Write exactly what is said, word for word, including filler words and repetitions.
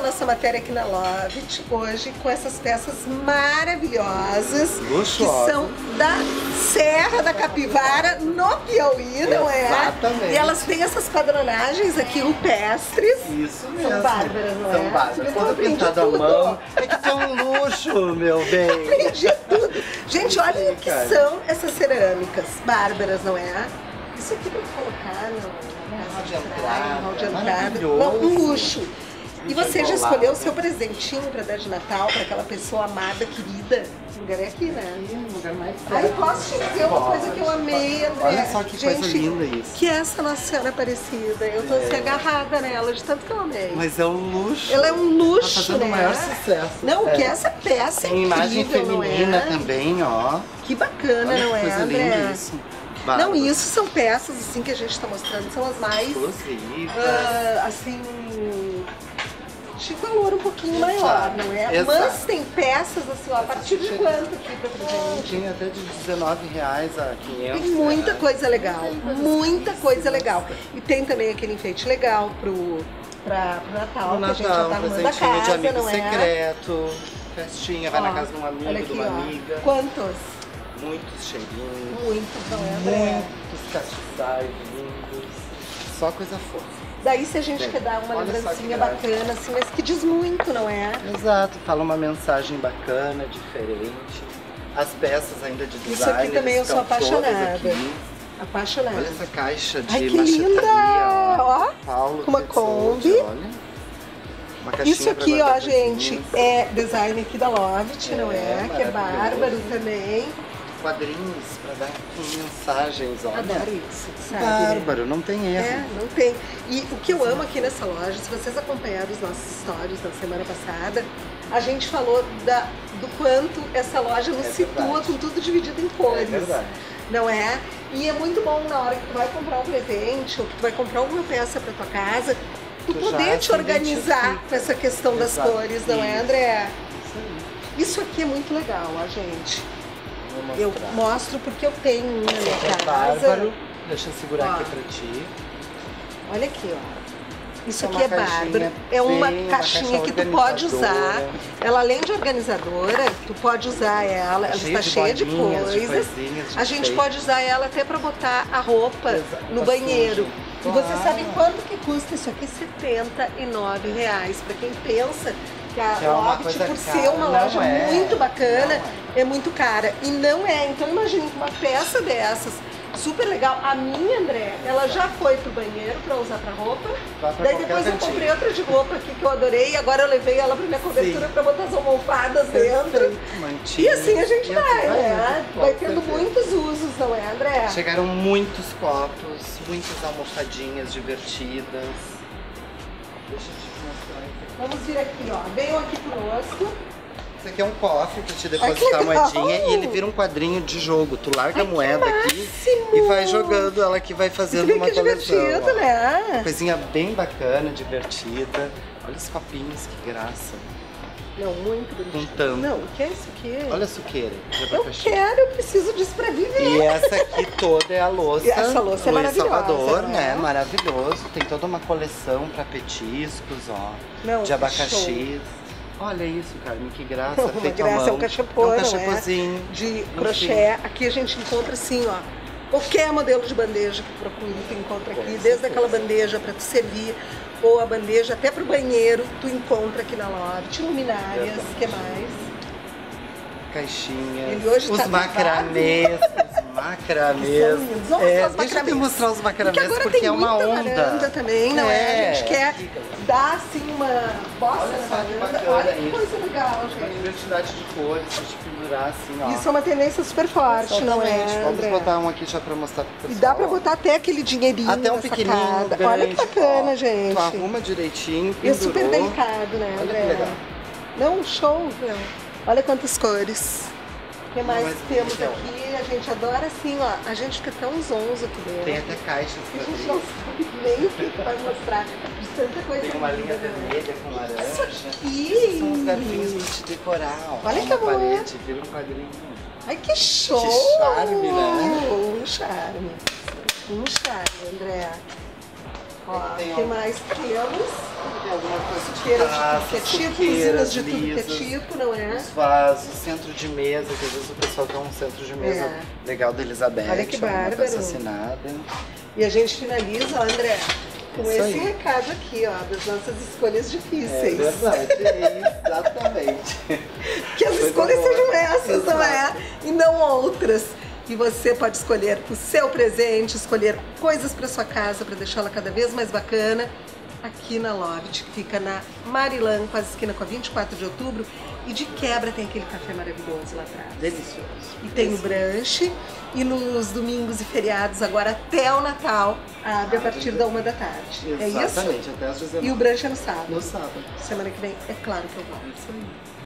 nossa matéria aqui na Lovit hoje com essas peças maravilhosas. Luxuosa. Que são da Serra da Capivara, no Piauí, não é? Exatamente. E elas têm essessas padronagens aqui rupestres. Isso mesmo. São bárbaras, não São é? bárbaras. Eu Tudo aprendi pintado à tudo. mão. É que tem um luxo, meu bem. Aprendi tudo. Gente, olha o que cara. são essas cerâmicas bárbaras, não é? Isso aqui pra colocar no hall de entrada, hall de entrada. maravilhoso. Não, um luxo. E você já Embolado. escolheu o seu presentinho pra dar de Natal pra aquela pessoa amada, querida? O lugar é aqui, né? Um lugar mais Aí posso te dizer uma coisa que eu amei, André. Olha só que Gente, coisa linda isso. que é essa Nossa Senhora Aparecida. Eu tô assim, agarrada nela, de tanto que eu amei. Mas é um luxo. Ela é um luxo, Tá fazendo né? o maior sucesso. Não, É. que essa peça é Tem imagem incrível, feminina não é? também, ó. Que bacana, Olha não que é, coisa André? linda isso. Não, Bárbaro. isso são peças assim que a gente tá mostrando, são as mais, Exclusivas. ah, assim, de valor um pouquinho maior, não é? Exato. Mas tem peças assim, ó, a partir de quanto aqui pra presente? Tinha até de dezenove reais a quinhentos. Tem muita reais. coisa legal, muita coisa legal. E tem também aquele enfeite legal pro, pra, pro Natal, No que a gente já Natal, tá um arrumando a presentinho de casa, amigo não é? secreto, festinha, vai Ó, na casa de um amigo, olha de aqui, uma ó. amiga. Quantos? Muitos cheirinhos, Muitos, não é, André? muitos castiçais lindos, só coisa fofa. Daí se a gente Tem. quer dar uma Olha só lembrancinha que graça. bacana, assim, mas que diz muito, não é? Exato, fala uma mensagem bacana, diferente. As peças ainda de design. Isso aqui também eu sou estão todas apaixonada. aqui. Apaixonada. Olha essa caixa de Ai, que machetaria, linda! ó. Ó, Paulo com uma Petzold, Kombi. olha. Uma caixinha Isso pra aqui, guardar ó, gente, coisinhas. é design aqui da Lovit, É, não é? Que é maravilhoso. bárbaro também. Quadrinhos pra dar com mensagens, olha. Adoro isso, sabe? né? Bárbaro, não tem erro. É, não tem. E o que eu amo aqui nessa loja, se vocês acompanharam os nossos stories da semana passada, a gente falou da, do quanto essa loja nos É situa verdade. com tudo dividido em cores. É verdade. Não é? E é muito bom na hora que tu vai comprar um presente ou que tu vai comprar alguma peça pra tua casa, tu, Tu já poder te se organizar identifica. com essa questão das Exato. cores, não é, Isso. André? Isso aí. Isso aqui é muito legal, ó, gente. Vou Eu mostrar. mostro porque eu tenho um na minha É casa. bárbaro. Deixa eu segurar Ó. aqui pra ti. Olha aqui, ó. Isso É aqui uma é caixinha bárbaro. É uma bem- uma caixinha caixa que tu pode organizadora. usar. Ela, além de organizadora, tu pode usar ela. Ela Cheia está de cheia de bolinhas, de coisas. coisinhas, de A gente enfeite. pode usar ela até para botar a roupa Exato, no tá banheiro. sujo. E você Claro. sabe quanto que custa isso aqui? setenta e nove reais. Para quem pensa que a Que é uma Lovit, coisa por cara, ser uma não loja é. muito bacana, Não é muito cara. E não é. Então imagine que uma peça dessas, super legal. A minha, André, ela já foi pro banheiro para usar para roupa. Vai pra Daí qualquer depois eu cantinho. comprei outra de roupa aqui que eu adorei. E agora eu levei ela pra minha cobertura Sim. para botar as almofadas dentro. Mantinha. E assim a gente E vai, assim né? indo, Vai com tendo certeza. muitos usos, não é, André? Chegaram muitos copos, muitas almofadinhas divertidas. Deixa eu te mostrar isso aqui. Vamos vir aqui, ó. Venham aqui conosco. Isso aqui é um cofre pra te Ai, depositar a que legal. moedinha e ele vira um quadrinho de jogo. Tu larga Ai, a que moeda aqui máximo. e vai jogando ela que vai fazendo Vê uma que coleção. divertido, ó. né? Coisinha bem bacana, divertida. Olha os copinhos, que graça. Não, muito bonitinho. Com tampa. Não, o que é isso aqui? Olha a suqueira de Eu abacaxi. quero, eu preciso disso pra viver. E essa aqui toda é a louça. E essa louça é Luiz maravilhosa, Salvador, não né? é? Maravilhoso. Tem toda uma coleção pra petiscos, ó. Não, de abacaxi. show. Olha isso, Carmen, que graça. Uma Feito à graça, mão. é um cachepô, É um não é? cachepôzinho. De crochê. Aqui a gente encontra assim, ó. Qualquer modelo de bandeja que procure, tu encontra aqui. Com Desde certeza. aquela bandeja para tu servir, ou a bandeja até pro banheiro, tu encontra aqui na Lovit. Luminárias, Verdade. o que mais? Caixinhas. Ele hoje os tá macramês. Os macramês. São lindos. Vamos É, mostrar os deixa eu te macramês. mostrar os macramês, Porque agora porque tem é uma muita onda. varanda também, não é? A gente quer aqui, galera. dar assim uma bosta Olha na só que varanda. bacana Olha que isso. coisa legal, Uma gente. diversidade de cores, pra te pendurar assim, ó. Isso é uma tendência super forte, não é, Exatamente. Vamos André? botar um aqui já pra mostrar pro E pessoal. dá pra ó. botar até aquele dinheirinho Até um na pequenininho, sacada. grande. Olha que bacana, ó. gente. Tu arruma direitinho, E é pendurou. super delicado, né, Olha André? que legal. Não, show, meu. Olha quantas cores. O que mais Mas temos então. aqui? A gente adora assim, ó. A gente fica tão zonzo aqui dentro. Tem até caixas que a pra gente não abrir. sabe nem o que vai mostrar. De tanta coisa Tem uma linda, linha né? vermelha com laranja. Isso aqui. Esses são os garfinhos pra te decorar, ó. Olha que na amor. parede, vira um quadrinho. Ai, que show! Que charme, né? Um charme. Um charme, André. Ó, o Tem que al- mais temos? Tem alguma coisa de Suqueira de taça, tudo que é tipo, suqueiras usinas de tudo que é lisas, tipo, não é? os vasos, centro de mesa, que às vezes o pessoal quer um centro de mesa É. legal da Elizabeth, Olha que alguma bárbaro. peça assinada. E a gente finaliza, ó, André, com Isso esse aí. recado aqui, ó, das nossas escolhas É difíceis. verdade, é exatamente. Que as Coisa escolhas boa. sejam essas, não é? Exato. E não outras. E você pode escolher o seu presente, escolher coisas para sua casa para deixá-la cada vez mais bacana. Aqui na Loft, que fica na Marilã, quase esquina com a vinte e quatro de outubro. E de quebra tem aquele café maravilhoso lá atrás. Delicioso. E tem o brunch. E nos domingos e feriados, agora até o Natal, abre a partir da uma da tarde. É isso? Exatamente, até às dezenove. E o brunch é no sábado. No sábado. Semana que vem, é claro que eu volto. Isso aí.